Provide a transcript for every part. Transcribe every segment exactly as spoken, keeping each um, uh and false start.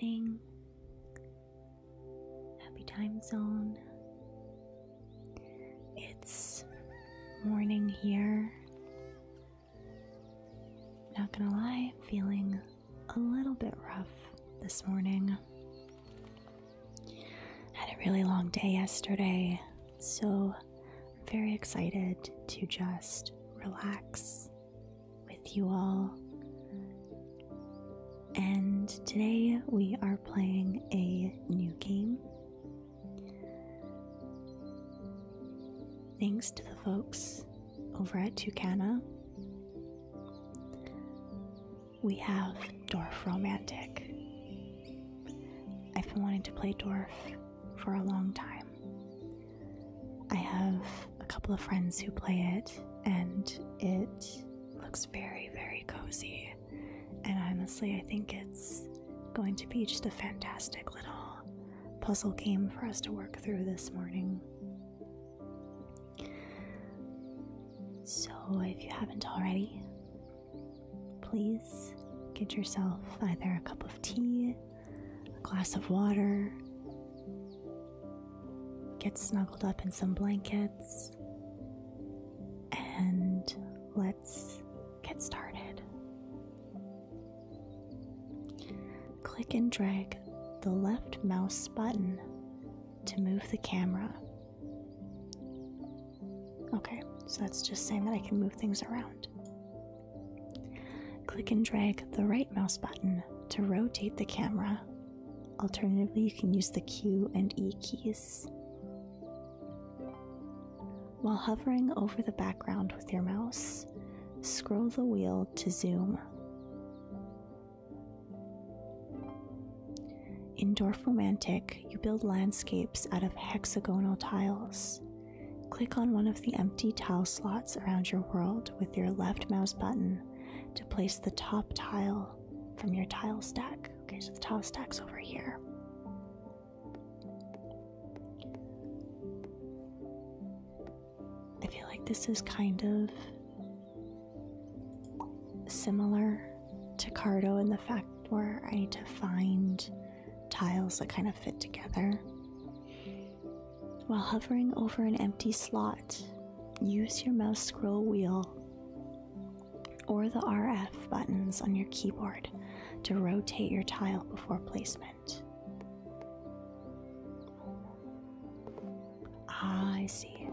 evening. Happy time zone. It's morning here. Not gonna lie, feeling a little bit rough this morning. Had a really long day yesterday, so I'm very excited to just relax with you all. And today we are playing a new game. Thanks to the folks over at Toukana, we have Dorfromantik. I've been wanting to play Dorf for a long time. I have a couple of friends who play it, and it looks very, very cozy. And honestly, I think it's going to be just a fantastic little puzzle game for us to work through this morning. So if you haven't already, please get yourself either a cup of tea, a glass of water, get snuggled up in some blankets, and let's get started. Click and drag the left mouse button to move the camera. Okay, so that's just saying that I can move things around. Click and drag the right mouse button to rotate the camera. Alternatively, you can use the Q and E keys. While hovering over the background with your mouse, scroll the wheel to zoom. In Dorfromantik, you build landscapes out of hexagonal tiles. Click on one of the empty tile slots around your world with your left mouse button to place the top tile from your tile stack. Okay, so the tile stack's over here. I feel like this is kind of similar to Cardo in the fact where I need to find tiles that kind of fit together. While hovering over an empty slot, use your mouse scroll wheel or the R F buttons on your keyboard to rotate your tile before placement. Ah, I see.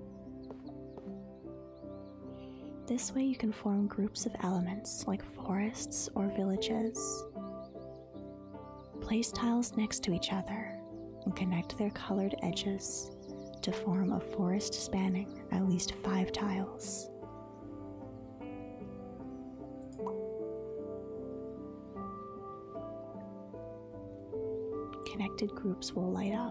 This way you can form groups of elements like forests or villages. Place tiles next to each other and connect their colored edges to form a forest spanning at least five tiles. Connected groups will light up.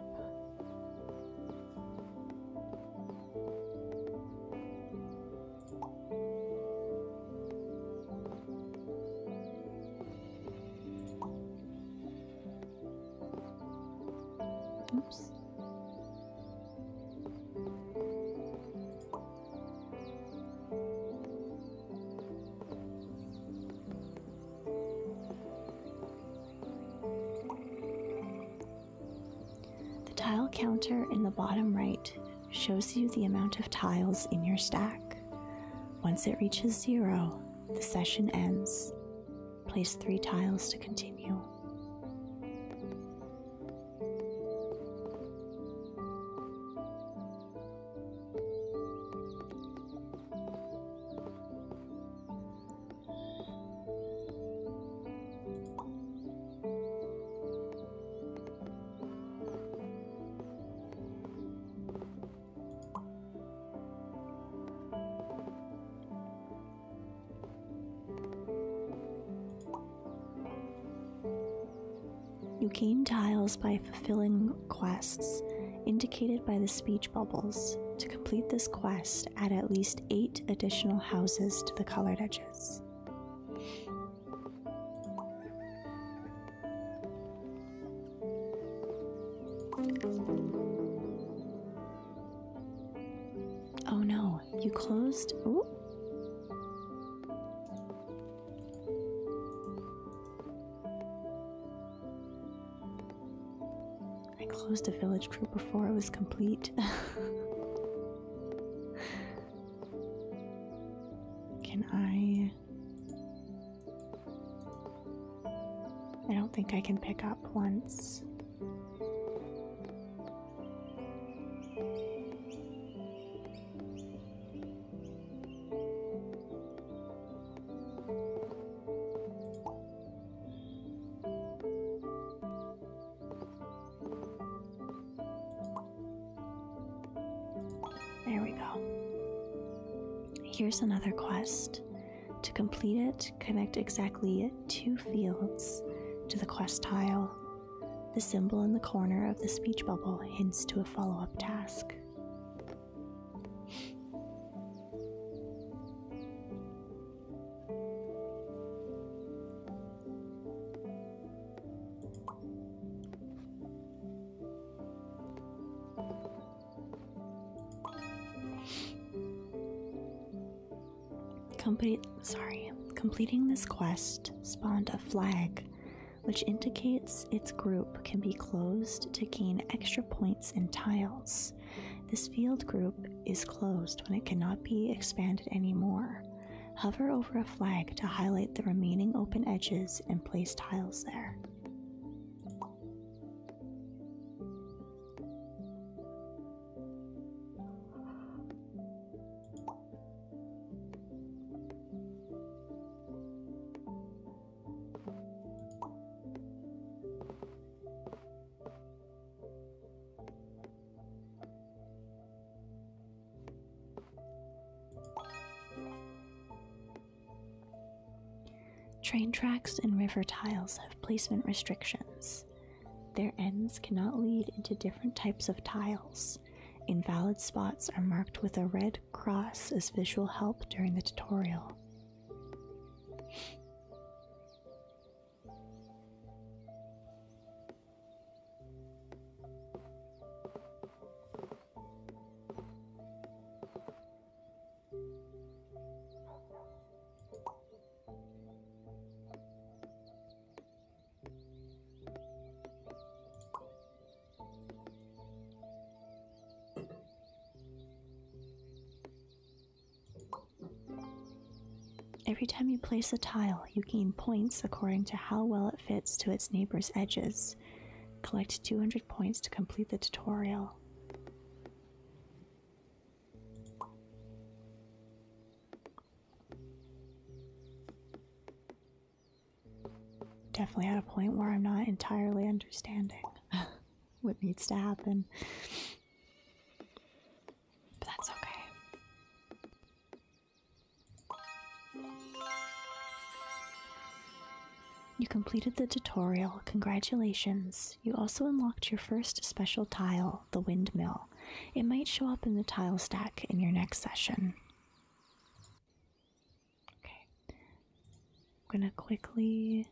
Oops. The tile counter in the bottom right shows you the amount of tiles in your stack. Once it reaches zero, the session ends. Place three tiles to continue. You gain tiles by fulfilling quests indicated by the speech bubbles. To complete this quest, add at least eight additional houses to the colored edges. Oh no, you closed? Ooh. closed a village group before it was complete. Can I... I don't think I can pick up once. There we go. Here's another quest. To complete it, connect exactly two fields to the quest tile. The symbol in the corner of the speech bubble hints to a follow-up task. Complete, sorry, completing this quest spawned a flag which indicates its group can be closed to gain extra points in tiles. This field group is closed when it cannot be expanded anymore. Hover over a flag to highlight the remaining open edges and place tiles there. Train tracks and river tiles have placement restrictions. Their ends cannot lead into different types of tiles. Invalid spots are marked with a red cross as visual help during the tutorial. Every time you place a tile, you gain points according to how well it fits to its neighbor's edges. Collect two hundred points to complete the tutorial. Definitely at a point where I'm not entirely understanding what needs to happen. But that's okay. You completed the tutorial, congratulations. You also unlocked your first special tile, the windmill. It might show up in the tile stack in your next session. Okay. I'm gonna quickly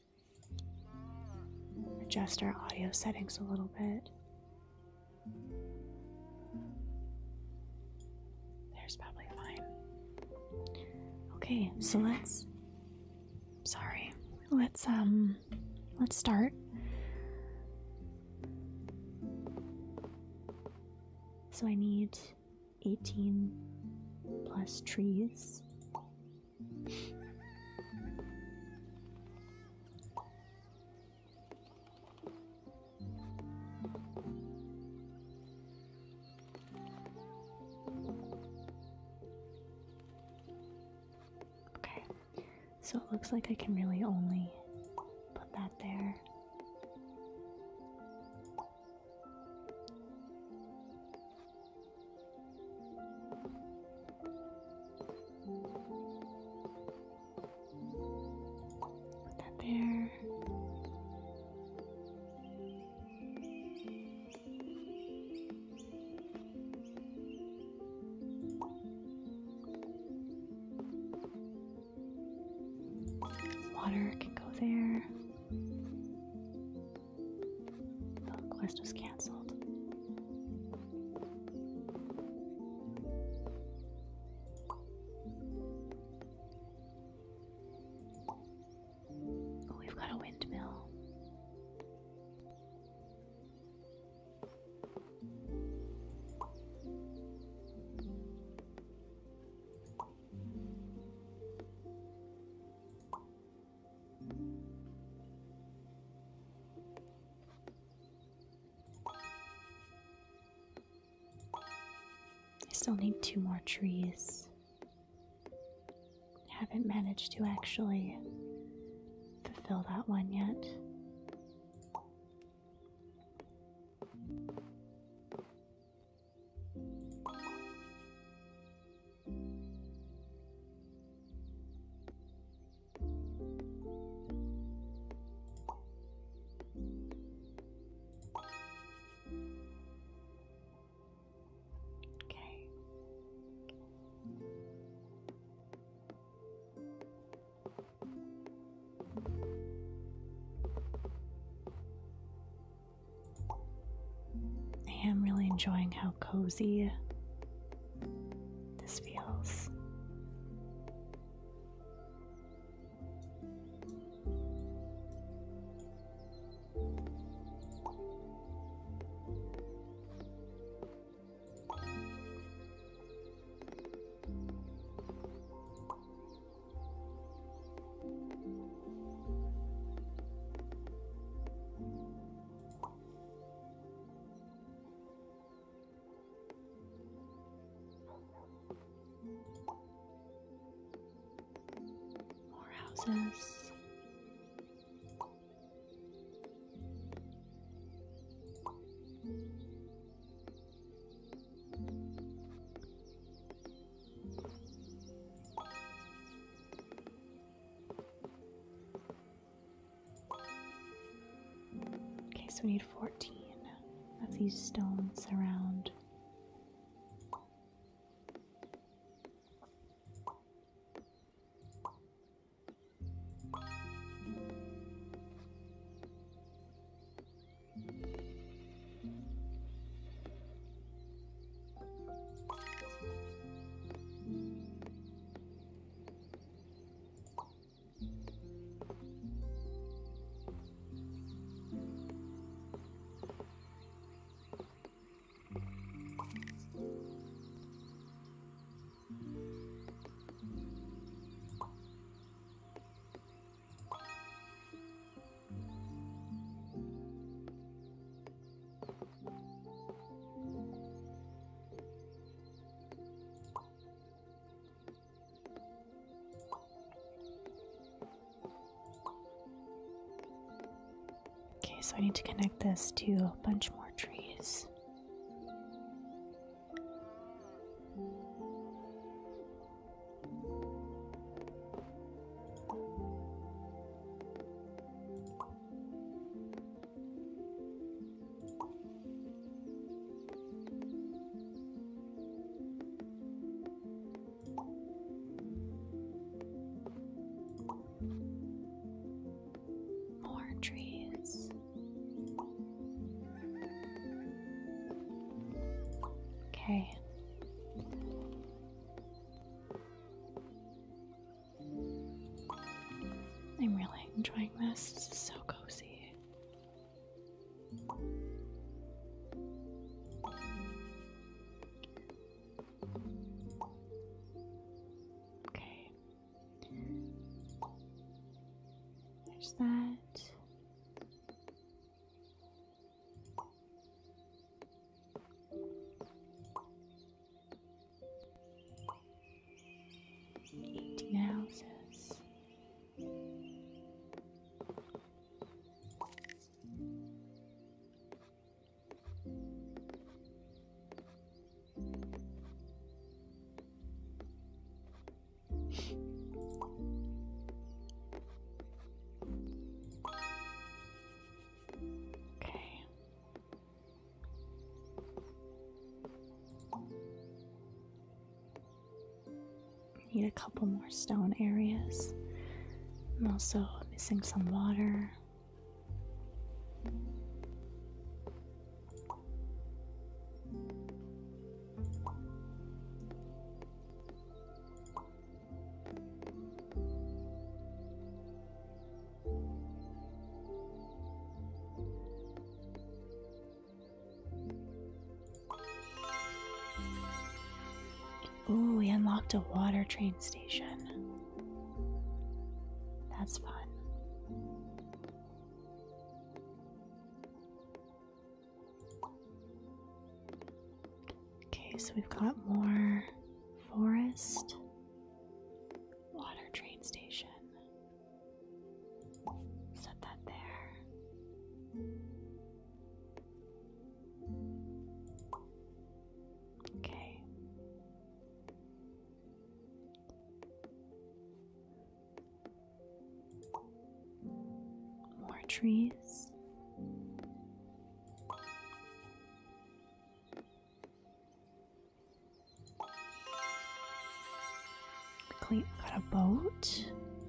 adjust our audio settings a little bit. There's probably fine. Okay, so let's... Sorry. Let's, um, let's start. So I need eighteen plus trees. Okay, so it looks like I can really only put that there. Put that there. Water can go there. Oh, the quest was cancelled. Oh, we've got a windmill. still need two more trees. Haven't managed to actually fulfill that one yet. I am really enjoying how cozy this feels. Houses. Okay, so we need fourteen of these stones around. Okay, so I need to connect this to a bunch more trees. More trees. Okay. I'm really enjoying this. This is so cozy. Okay. There's that. eighteen houses. Okay. Need a couple more stone areas. I'm also missing some water. Ooh, we unlocked a water train station. That's fun. Okay, so we've got more forest, water train station. Set that there. Okay. More trees. Got a boat.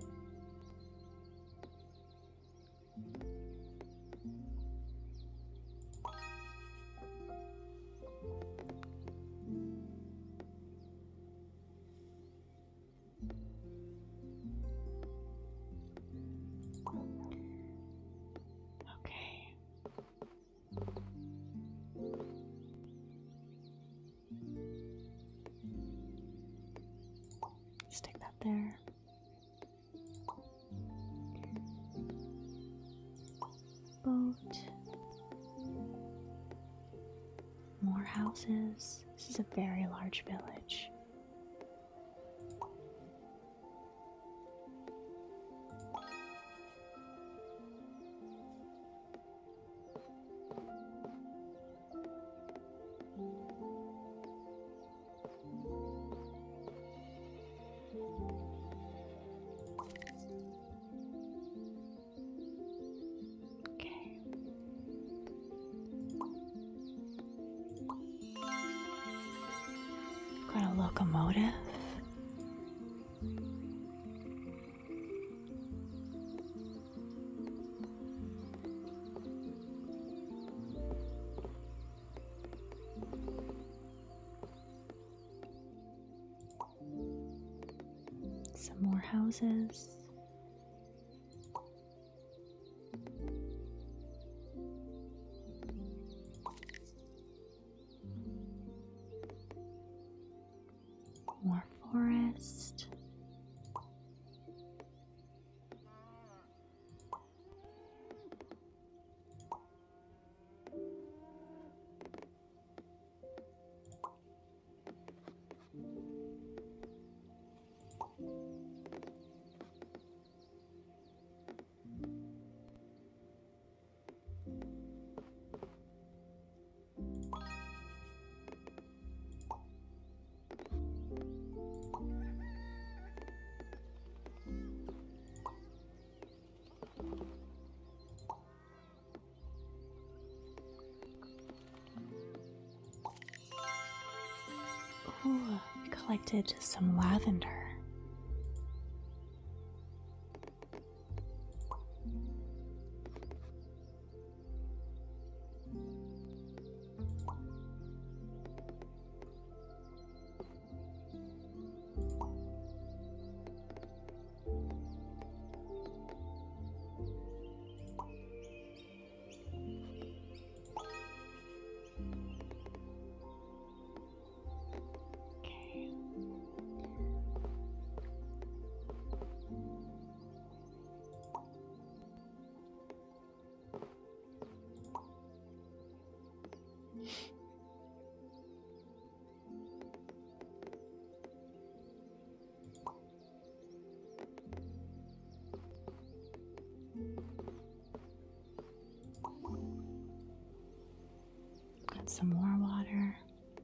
Okay. Stick that there. Boat. More houses. This is a very large village. Got a locomotive. Some more houses. More forest. Ooh, we collected some lavender. Got some more water.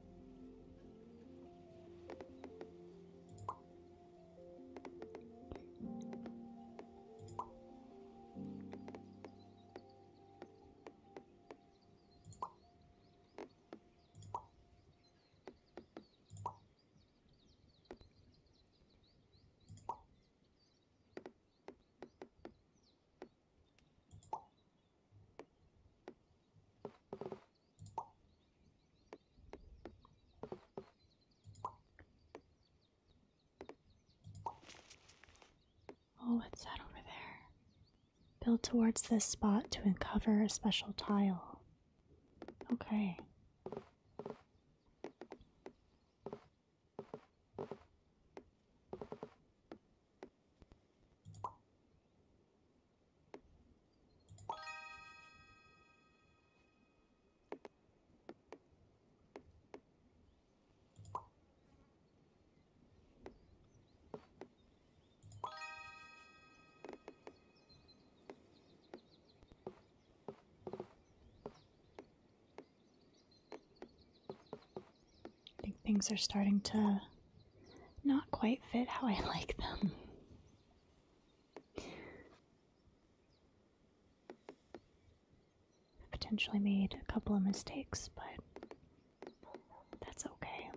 Oh, what's that over there? Build towards this spot to uncover a special tile. Okay. things are starting to not quite fit how I like them. Potentially made a couple of mistakes, but that's okay.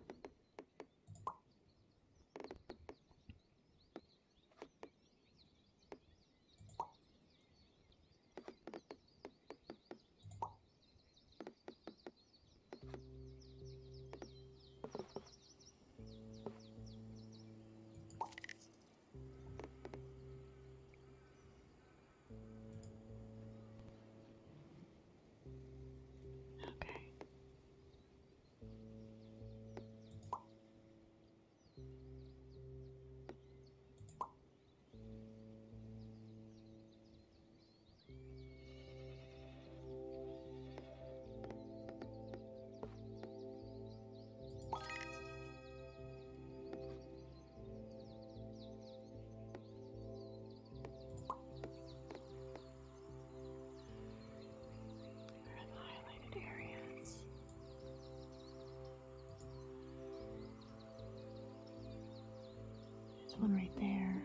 One right there,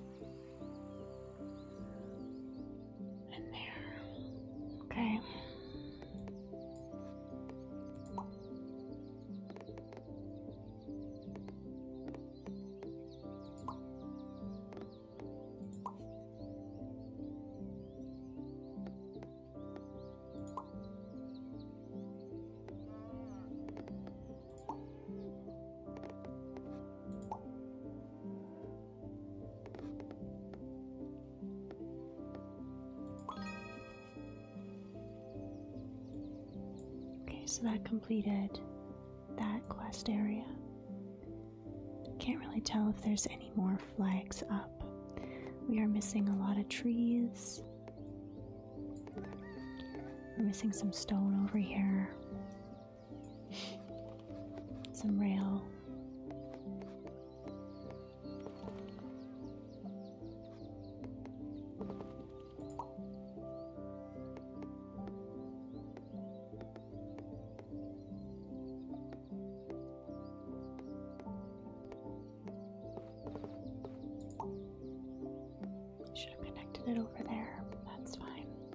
and there. Okay. So that completed that quest area. Can't really tell if there's any more flags up. We are missing a lot of trees. We're missing some stone over here. Some rail. Should have connected it over there. That's fine.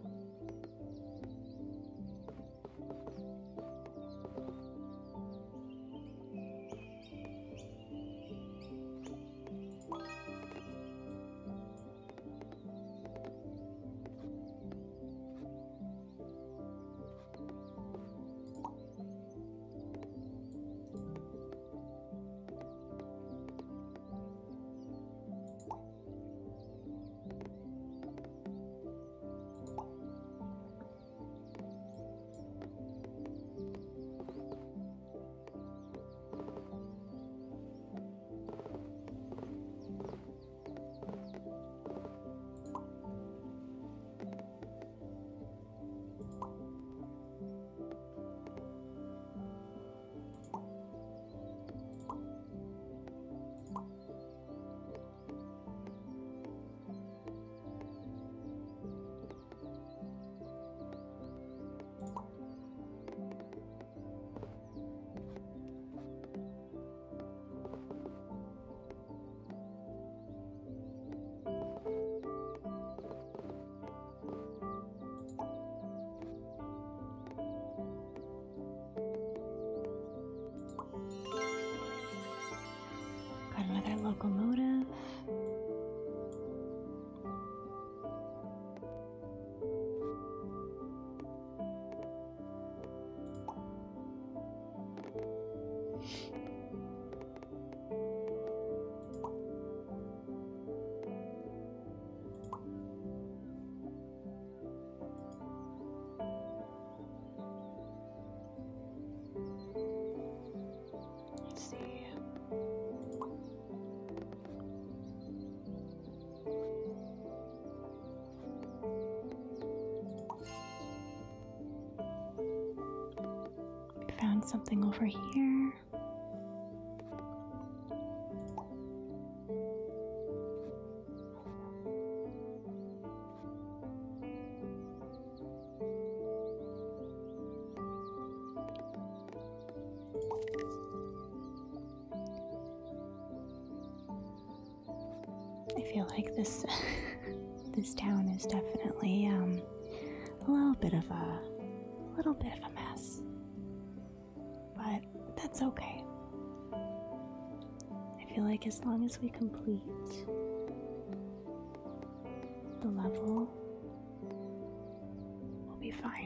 Got another locomotive. Let's see. Found something over here. feel like this this town is definitely um, a little bit of a, a little bit of a mess, but that's okay. I feel like as long as we complete the level, we'll be fine.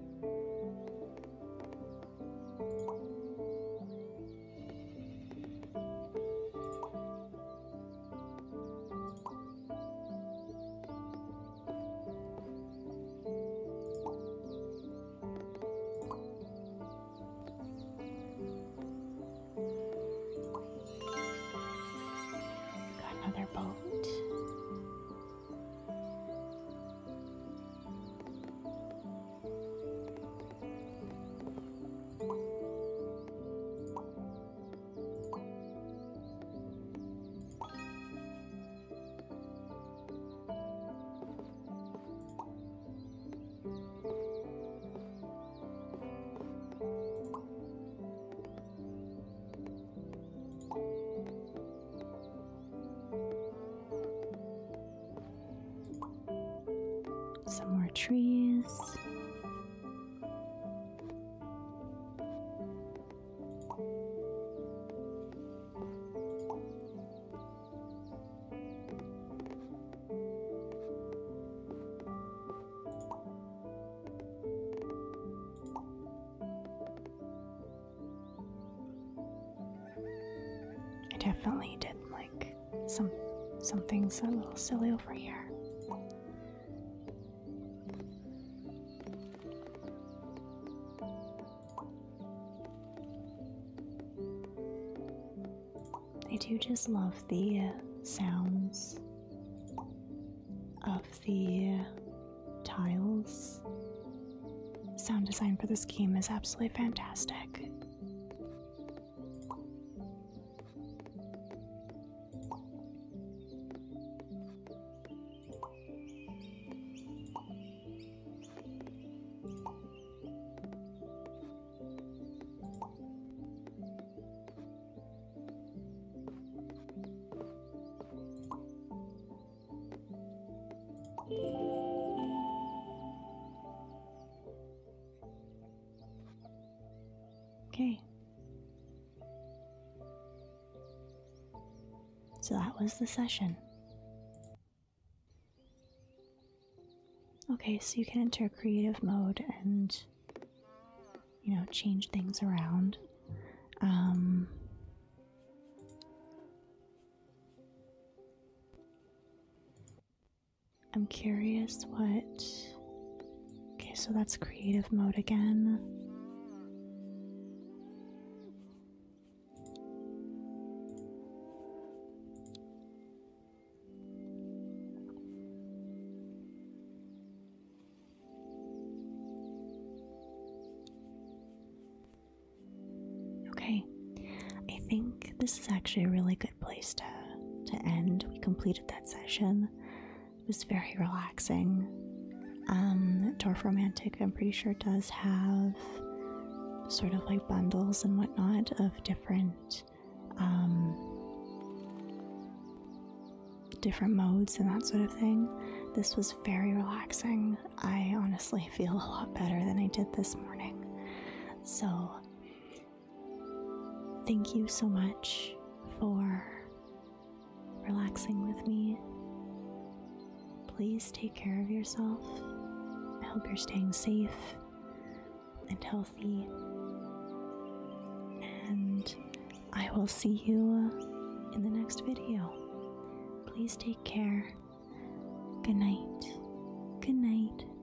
Another boat. Some more trees. I definitely did like some some things a little silly over here. I do just love the sounds of the tiles. Sound design for this game is absolutely fantastic. Okay. So that was the session. Okay, so you can enter creative mode and, you know, change things around. Um, I'm curious what... Okay, so that's creative mode again. Okay, I think this is actually a really good place to, to end. We completed that session. It was very relaxing. Um, Dorfromantik, I'm pretty sure, does have sort of like bundles and whatnot of different, um, different modes and that sort of thing. This was very relaxing. I honestly feel a lot better than I did this morning. So, thank you so much for relaxing with me. Please take care of yourself. I hope you're staying safe and healthy. And I will see you in the next video. Please take care. Good night. Good night.